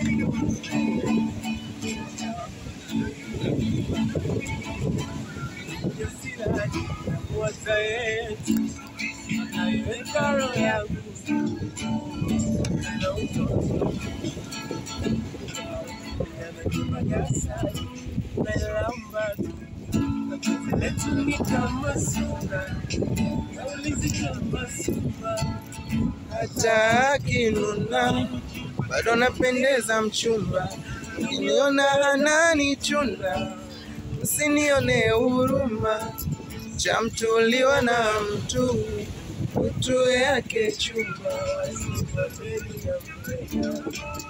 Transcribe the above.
Hata akinuna bado napendeza mchumba, ukiniona ananichuna usinione huruma, cha mtuliwa na mtu yake chumba.